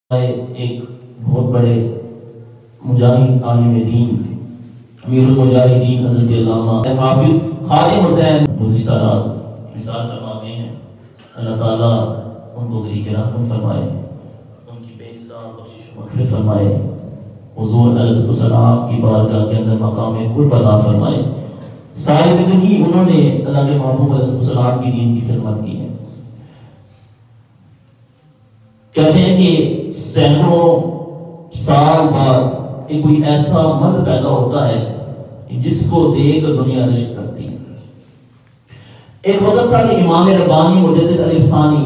ایک بہت بڑے مجاہد عالم دین امیر المجاہدین حضرت علامہ حافظ خادم حسین گزشتہ رات مثال فرماتے ہیں۔ اللہ تعالیٰ ان کو طریق رحمت فرمائے، ان کی بے حساب بخشش و مغفرت فرمائے، حضور علیہ السلام کی بارگاہ کے اندر مقام قرب عطا فرمائے۔ ساری زندگی انہوں نے اللہ کے محبوب علیہ السلام کی دین کی خدمت کی ہے۔ کہتے ہیں کہ سینکڑوں سال بعد ایک کوئی ایسا مرد پیدا ہوتا ہے جس کو دیکھ کر دنیا رشک کرتی ہے۔ ایک وقت تھا کہ امام ربانی مجدد علی ثانی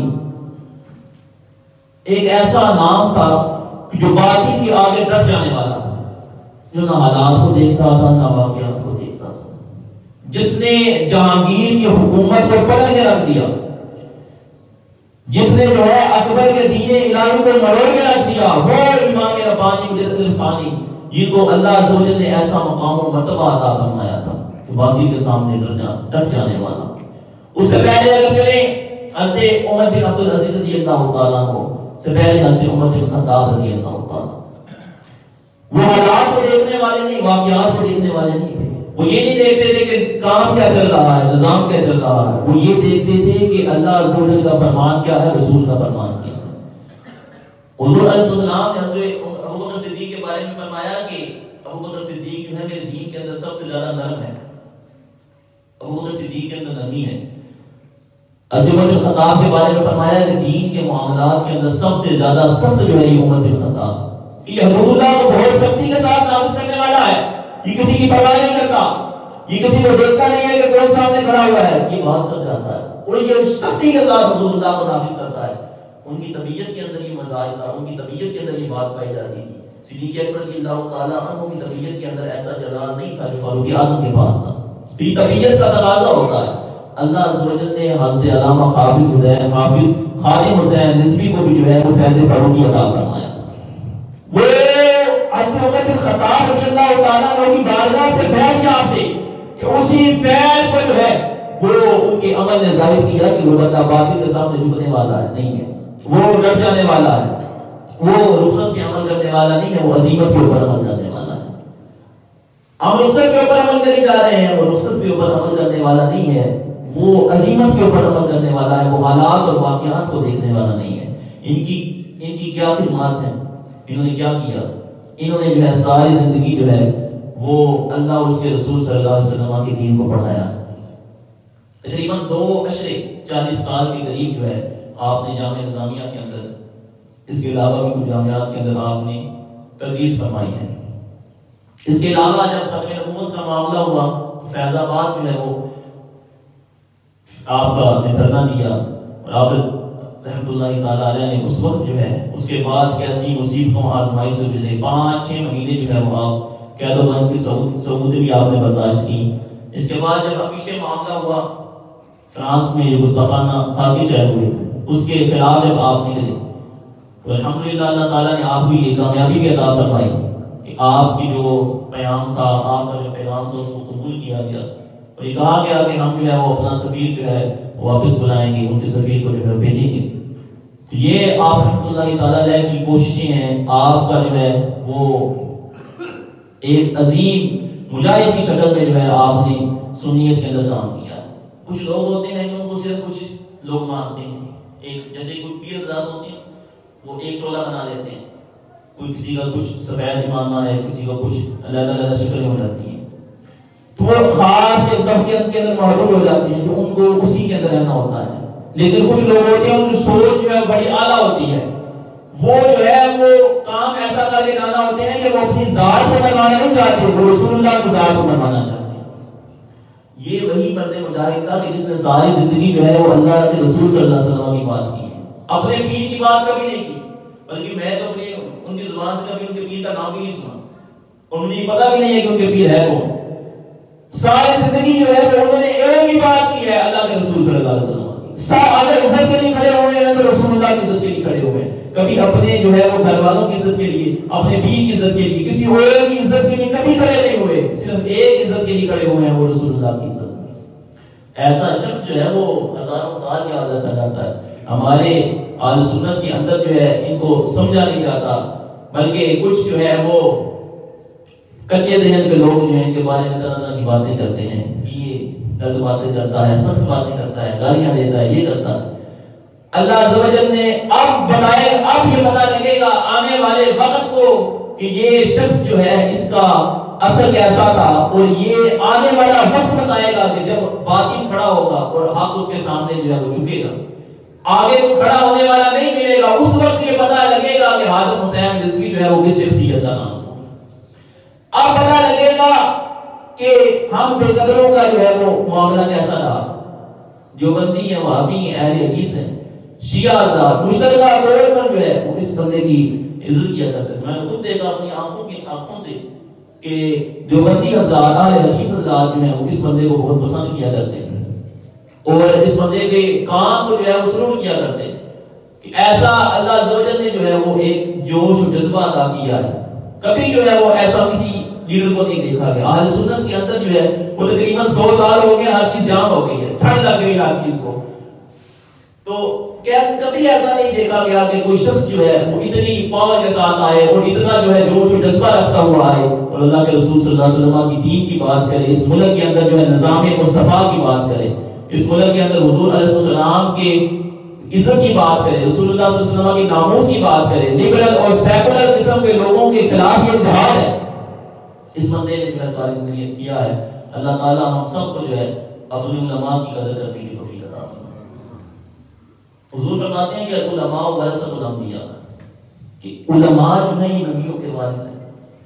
ایک ایسا نام تھا جو باطل کے آگے ڈٹ جانے والا تھا، جو نہ حالات کو دیکھتا تھا نہ واقعات کو دیکھتا تھا، جس نے جہانگیر کی حکومت کو پلٹ کے رکھ دیا، جس نے جو ہے اکبر کے دین الہی کو مروڑ کے رکھ دیا، وہ امام ربانی مجدد علی ثانی جن کو اللہ عز و جل نے ایسا مقام و مرتبہ عطا فرمایا تھا کہ باقی کے سامنے ڈٹ جانے والا۔ اس سے پہلے اگر چلیں حضرت عمر بن عبدالعزیز رضی اللہ تعالیٰ کو، سے پہلے حضرت عمر بن خطاب رضی اللہ تعالیٰ، وہ حالات کو دیکھنے والے نہیں، واقعات کو دیکھنے والے نہیں تھے۔ وہ یہ نہیں دیکھتے تھے کہ کام کیا چل رہا ہے، نظام کیا چل رہا ہے، وہ یہ دیکھتے تھے کہ اللہ عز و جل کا فرمان کیا ہے، رسول کا فرمان کیا ہے۔ حضور علیہ السلام نے حضرت ابو بکر صدیق کے بارے میں فرمایا کہ ابو بکر صدیق جو ہے میرے دین کے اندر سب سے زیادہ نرم ہے، ابو بکر صدیق کے اندر نرمی ہے۔ حضرت عمر بن خطاب کے بارے میں فرمایا کہ دین کے معاملات کے اندر سب سے زیادہ سخت جو ہے یہ عمر بن خطاب، یہ حدود اللہ کو بہت سختی کے ساتھ نافذ کرنے والا ہے، یہ کسی کی پرواہ نہیں کرتا، یہ کسی کو دیکھتا نہیں ہے کہ کون سامنے کھڑا ہوا ہے، یہ بات کر جاتا ہے اور یہ سختی کے ساتھ حدود اللہ کو نافذ کرتا ہے۔ ان کی طبیعت کے اندر یہ مزاج تھا، ان کی طبیعت کے اندر یہ بات پائی جاتی تھی۔ صدیق اکبر رضی اللہ تعالیٰ عنہ کی طبیعت کے اندر ایسا جلال نہیں تھا جو فاروق اعظم کے پاس تھا، تو یہ طبیعت کا تقاضا ہوتا ہے۔ اللہ عز و جل نے حضرت علامہ حافظ خادم حسین رضوی کو بھی جو ہے وہ فیض فاروقی عطا فرمایا۔ وہ حضرت عمر بن خطاب رضی اللہ تعالیٰ عنہ کی بارگاہ سے فیض یافتہ کہ اسی فیض پر جو ہے وہ ان کے عمل نے ظاہر کیا کہ وہ بندہ باطل کے سامنے جھکنے والا ہے نہیں ہے، وہ ڈٹ جانے والا ہے، وہ رخصت پہ عمل کرنے والا نہیں ہے، وہ عزیمت کے اوپر عمل کرنے والا ہے۔ ہم رخصت کے اوپر عمل کرنے جا رہے ہیں، وہ رخصت کے اوپر عمل کرنے والا نہیں ہے، وہ عزیمت کے اوپر عمل کرنے والا ہے، وہ حالات اور واقعات کو دیکھنے والا نہیں ہے۔ ان کی کیا خدمات ہیں، انہوں نے کیا کیا؟ انہوں نے جو ہے ساری زندگی جو ہے وہ اللہ اور اس کے رسول صلی اللہ علیہ وسلم کے دین کو پڑھایا۔ تقریباً 2 عشرے 40 سال کے قریب جو ہے آپ نے جامعہ نظامیہ کے اندر، اس کے علاوہ بھی کچھ جامعات کے اندر آپ نے تدریس فرمائی ہے۔ اس کے علاوہ جب ختم نبوت کا معاملہ ہوا فیض آباد جو ہے وہ آپ کا نے دھرنا دیا اور آپ رحمۃ اللہ تعالیٰ علیہ نے اس وقت جو ہے اس کے بعد کیسی مصیبتوں آزمائش سے گزرے، 5-6 مہینے جو ہے وہ آپ قید و بند کی صعوبتیں بھی آپ نے برداشت کی۔ اس کے بعد جب پیچھے معاملہ ہوا فرانس میں گستاخانہ خاکی شہر ہوئے، اس کے خلاف جب آپ نکلے تو الحمدللہ اللہ تعالیٰ نے آپ بھی یہ کامیابی بھی عطا فرمائی کہ آپ کی جو پیام تھا، آپ کا جو پیغام تھا اس کو قبول کیا گیا اور یہ کہا گیا کہ ہم جو ہے وہ اپنا سفیر جو ہے واپس بلائیں گے، ان کے سفیر کو جو ہے بھیجیں گے۔ تو یہ آپ رحمۃ اللہ تعالیٰ علیہ کی کوششیں ہیں، آپ کا جو ہے وہ ایک عظیم مجاہد کی شکل میں جو ہے آپ نے سنیت کے اندر کام کیا۔ کچھ لوگ ہوتے ہیں جو ان کو صرف کچھ لوگ مانتے ہیں، ایک جیسے کوئی پیر حضرات ہوتے ہیں وہ ایک ٹولہ بنا لیتے ہیں، کوئی کسی کا کچھ سفید ماننا ہے، کسی کا کچھ علیحدہ شکلیں ہو جاتی ہیں، تو وہ خاص ایک طبقے کے اندر محدود ہو جاتے ہیں جو ان کو اسی کے اندر رہنا ہوتا ہے۔ لیکن کچھ لوگ ہوتے ہیں ان کی سوچ جو ہے بڑی اعلیٰ ہوتی ہے، وہ جو ہے وہ کام ایسا کر کے جانا ہوتے ہیں کہ وہ اپنی ذات کو منوانا نہیں چاہتے، وہ رسول اللہ کی ذات کو منوانا چاہتے ہیں۔ یہ وہی مرد مجاہد تھا کہ جس نے ساری زندگی جو ہے وہ اللہ کے رسول صلی اللہ علیہ وسلم کی بات کی ہے، اپنے پیر کی بات کبھی نہیں کی، بلکہ میں تو اپنی ان کی زبان سے کبھی ان کے پیر کا نام بھی نہیں سنا اور مجھے پتا بھی نہیں ہے کہ ان کے پیر ہے کون۔ ساری زندگی جو ہے وہ انہوں نے ایک ہی بات کی ہے، اللہ کے رسول صلی اللہ علیہ وسلم کی۔ اگر عزت کے لیے کھڑے ہوئے ہیں تو رسول اللہ کی عزت کے لیے کھڑے ہوئے ہیں، کبھی اپنے جو ہے وہ گھر والوں کی عزت کے لیے، اپنے پیر کی عزت کے لیے، کسی اور کی عزت کے لیے کبھی کھڑے نہیں ہوئے، صرف ایک عزت کے لیے کھڑے ہوئے ہیں، وہ رسول اللہ کی عزت۔ ایسا شخص جو ہے وہ ہزاروں سال یاد رکھا جاتا ہے۔ ہمارے اہل سنت کے اندر جو ہے ان کو سمجھا نہیں جاتا، بلکہ کچھ جو ہے وہ کچے ذہن کے لوگ جو ہیں ان کے بارے میں طرح طرح کی باتیں کرتے ہیں کہ یہ غلط باتیں کرتا ہے، سخت باتیں کرتا ہے، گالیاں دیتا ہے، یہ کرتا ہے۔ اللہ عز و جل نے اب یہ پتہ لگے گا آنے والے وقت کو کہ یہ شخص جو ہے اس کا اثر کیسا تھا، اور یہ آنے والا وقت بتائے گا کہ جب باطل کھڑا ہوگا اور حق اس کے سامنے جو ہے وہ جھکے گا، آگے تو کھڑا ہونے والا نہیں ملے گا۔ اس وقت یہ پتہ لگے گا کہ حاجت حسین رضوی جو ہے وہ کس شخصیت کا نام تھا۔ اب پتہ لگے گا کہ ہم بے قدروں کا جو ہے وہ معاملہ کیسا رہا۔ دیوبندی ہیں، وہابی ہیں، اہل حدیث ہیں، شیعہ حضرات مشترکہ طور پر جو ہے وہ اس بندے کی عزت کیا کرتے ہیں۔ میں نے خود دیکھا اپنی آنکھوں سے کہ دیوبندی حضرات، اہل حدیث حضرات جو ہیں وہ اس بندے کو بہت پسند کیا کرتے ہیں، اور اس بندے کے کام کو جو ہے وہ سلوٹ کیا کرتے ہیں کہ ایسا اللہ عز و جل نے جو ہے وہ ایک جوش و جذبہ عطا کیا ہے، کبھی جو ہے وہ ایسا کسی لیڈر کو نہیں دیکھا گیا۔ اہل سنت کے اندر جو ہے وہ تقریباً 100 سال ہو گئے، ہر چیز جام ہو گئی ہے، ٹھنڈ لگ گئی ہر چیز کو، تو کیسے کبھی ایسا نہیں دیکھا گیا کہ کوئی شخص جو ہے وہ اتنی پاور کے ساتھ آئے اور اتنا جو ہے جوش و جذبہ رکھتا ہوا آئے اور اللہ کے رسول صلی اللہ علیہ وسلم کی دین کی بات کرے، اس ملک کے اندر جو ہے نظام مصطفیٰ کی بات کرے، اس ملک کے اندر حضور علیہ السلام کے عزت کی بات کرے، رسول اللہ صلی اللہ علیہ وسلم کی ناموس کی بات کرے۔ لبرل اور سیکولر قسم کے لوگوں کے خلاف یہ جہاد ہے، اس بندے نے جو ہے ساری زندگی کیا ہے۔ اللہ تعالی ہم سب کو جو ہے اپنے علماء کی قدر کرنے کی توفیق عطا فرمائے۔ حضور فرماتے ہیں کہ علماء ورثۃ الانبیاء، کہ علماء جو ہیں یہ نبیوں کے وارث ہیں۔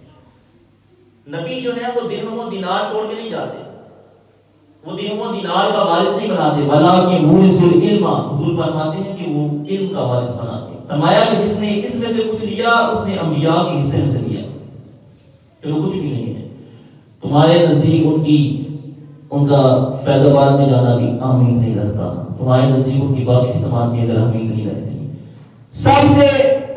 نبی جو ہے وہ درہم و دینار چھوڑ کے نہیں جاتے، وہ درہم و دینار کا وارث نہیں بناتے، بلکہ مورث العلم، حضور فرماتے ہیں کہ وہ علم کا وارث بناتے ہیں۔ فرمایا کہ جس نے اس میں سے کچھ لیا اس نے انبیاء کے حصے میں سے لیا، کہ وہ کچھ بھی نہیں ہے۔ تمہارے نزدیک ان کا فیض آباد میں جانا بھی امید نہیں رکھتا، تمہارے نزدیک ان کی باقی خدمات بھی اگر امید نہیں رہتی۔ سب سے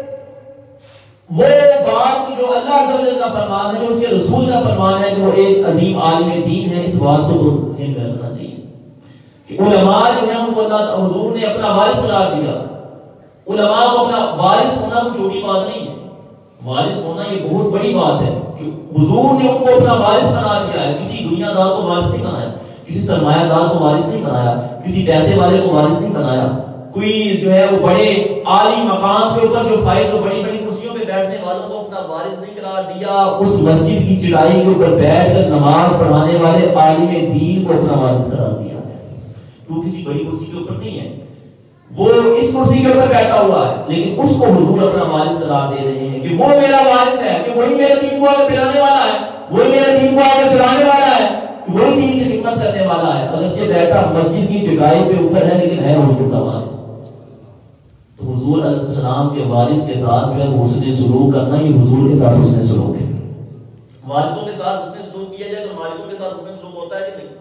وہ بات جو اللہ عز و جل کا فرمان ہے، جو اس کے رسول کا فرمان ہے کہ وہ ایک عظیم عالم دین ہے، اس بات کو تو ذہن میں رکھنا چاہیے کہ علماء جو ہیں ان کو اللہ حضور نے اپنا وارث قرار دیا۔ علماء کو اپنا وارث ہونا کوئی چھوٹی بات نہیں ہے، وارث ہونا یہ بہت بڑی بات ہے کہ حضور نے ان کو اپنا وارث بنا دیا ہے۔ کسی دنیا دار کو وارث نہیں بنایا، کسی سرمایہ دار کو وارث نہیں بنایا، کسی پیسے والے کو وارث نہیں بنایا، کوئی جو ہے وہ بڑے عالی مقام کے اوپر جو فائز اور بڑی بڑی کرسیوں پہ بیٹھنے والوں کو اپنا وارث نہیں قرار دیا، اس مسجد کی چڑھائی کے اوپر بیٹھ کر نماز پڑھانے والے عالم دین کو اپنا وارث قرار دیا ہے۔ وہ کسی بڑی کرسی کے اوپر نہیں ہے، وہ اس کرسی کے اوپر بیٹھا ہوا ہے، لیکن اس کو حضور اپنا وارث قرار دے رہے ہیں کہ وہ میرا وارث ہے، کہ وہی میرے دین کو آگے پھیلانے والا ہے، وہی میرے دین کو آگے چلانے والا ہے، وہی دین کی خدمت کرنے والا ہے۔ اگرچہ بیٹھا مسجد کی چڑھائی پہ اوپر ہے، لیکن ہے حضور کا وارث۔ تو حضور علیہ السلام کے وارث کے ساتھ جو ہے حسن سلوک کرنا، یہ حضور کے ساتھ حسن سلوک ہے۔ وارثوں کے ساتھ حسن سلوک کیا جائے تو مالکوں کے ساتھ حسن سلوک ہوتا ہے کہ نہیں؟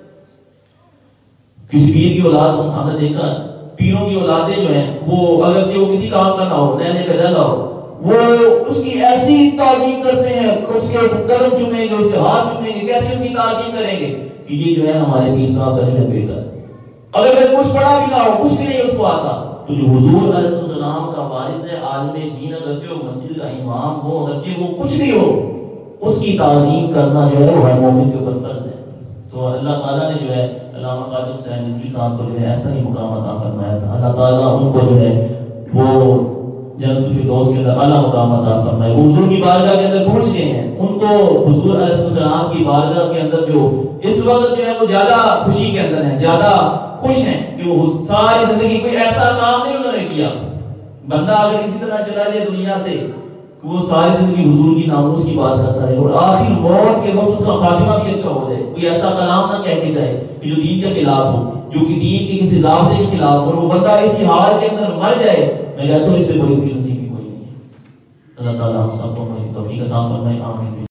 کسی پیر کی اولاد ہم نے دیکھا، پیروں کی اولادیں جو ہیں وہ اگرچہ وہ کسی کام کا نہ ہو، نئے نئے پیدا ہو، وہ اس کی ایسی تعظیم کرتے ہیں، اس کے قدم چومیں گے، اس کے ہاتھ چومیں گے، کیسے اس کی تعظیم کریں گے کہ یہ جو ہے ہمارے پیر صاحب کا بیٹا۔ اگر کچھ پڑھا بھی نہ ہو، کچھ بھی نہیں اس کو آتا، تو جو حضور علیہ السلام کا وارث ہے، عالم دین، اگرچہ وہ مسجد کا امام ہو، اگرچہ وہ کچھ بھی ہو، اس کی تعظیم کرنا جو ہے وہ ہر مومن کے اوپر فرض ہے۔ تو اللہ تعالیٰ نے جو ہے علامہ خواجہ حسین رضوی صاحب کو جو ہے ایسا ہی مقام عطا فرمایا تھا۔ اللہ تعالیٰ ان کو جو ہے وہ جنت الفردوس کے اندر اعلیٰ مقام عطا فرمائے۔ وہ حضور کی بارگاہ کے اندر پہنچ گئے ہیں، ان کو حضور علیہ السلام کی بارگاہ کے اندر جو اس وقت جو ہے وہ زیادہ خوشی کے اندر ہیں، زیادہ خوش ہیں کہ وہ ساری زندگی کوئی ایسا کام نہیں انہوں نے کیا۔ بندہ اگر کسی طرح چلا جائے دنیا سے، وہ ساری زندگی حضور کی ناموس کی بات کرتا ہے اور آخر موت کے وقت اس کا خاتمہ بھی اچھا ہو جائے، کوئی ایسا کلام نہ کہہ کے جائے کہ جو دین کے خلاف ہو، جو کہ دین کے کسی ضابطے کے خلاف ہو، اور وہ بندہ اسی حال کے اندر مر جائے، میں کہتا ہوں اس سے بڑی خوش نصیبی کوئی نہیں ہے۔ اللہ تعالیٰ ہم سب کو توفیق عطا فرمائے، آمین۔